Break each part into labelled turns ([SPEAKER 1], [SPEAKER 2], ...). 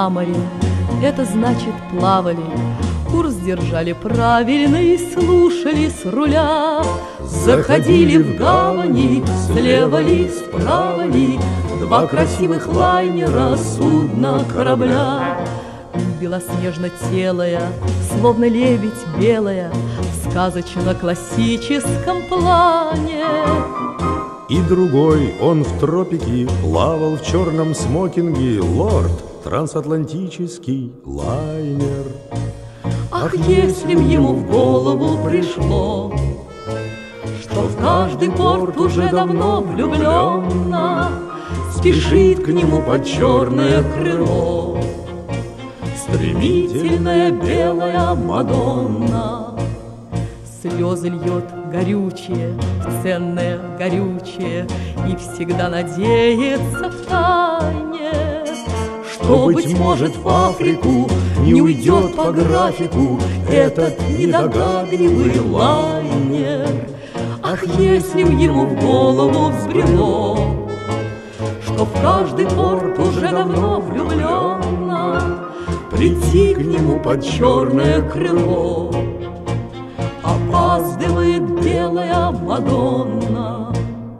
[SPEAKER 1] на море, это значит плавали. Курс держали правильно и слушали с руля. Заходили в гавани, слева ли, справа ли, два красивых лайнера, судна, корабля. Белоснежно-телая, словно лебедь белая, в сказочно-классическом плане.
[SPEAKER 2] И другой, он в тропике плавал в черном смокинге, лорд, трансатлантический лайнер.
[SPEAKER 1] Ах, если б ему в голову пришло, что в каждый порт уже давно влюбленно спешит к нему под черное крыло стремительная белая Мадонна. Слезы льет горючее, ценное горючее, и всегда надеется втайне, что, быть может, в Африку не уйдет по графику этот недогадливый лайнер. Ах, если б ему в голову взбрело, что в каждый порт уже давно влюбленно прийти к нему под черное крыло, опаздывает белая Мадонна.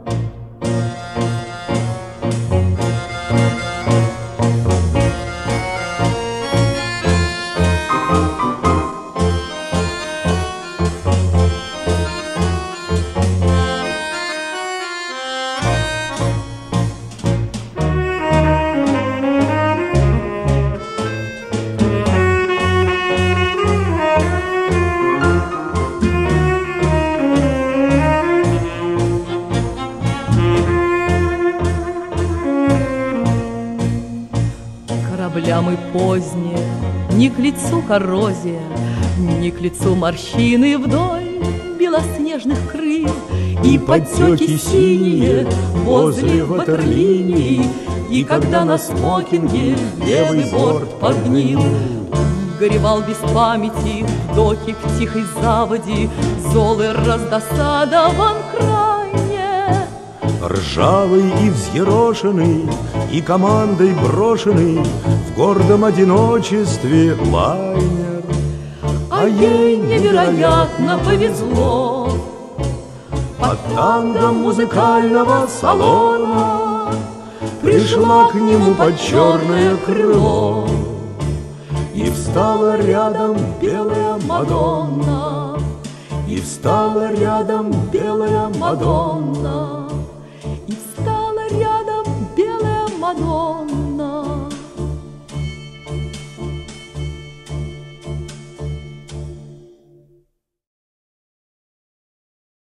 [SPEAKER 1] Кораблям и поздние, не к лицу коррозия, не к лицу морщины вдоль белоснежных крыл, и подтеки синие возле ватерлинии, и когда на смокинге левый борт погнил. Горевал без памяти в доке в тихой заводе, зол и раздосадован крайне.
[SPEAKER 2] Ржавый и взъерошенный, и командой брошенный в гордом одиночестве лайнер.
[SPEAKER 1] А ей невероятно повезло.
[SPEAKER 2] Под тангом музыкального салона пришла к нему под черное крыло, и встала рядом белая Мадонна, и встала рядом белая Мадонна.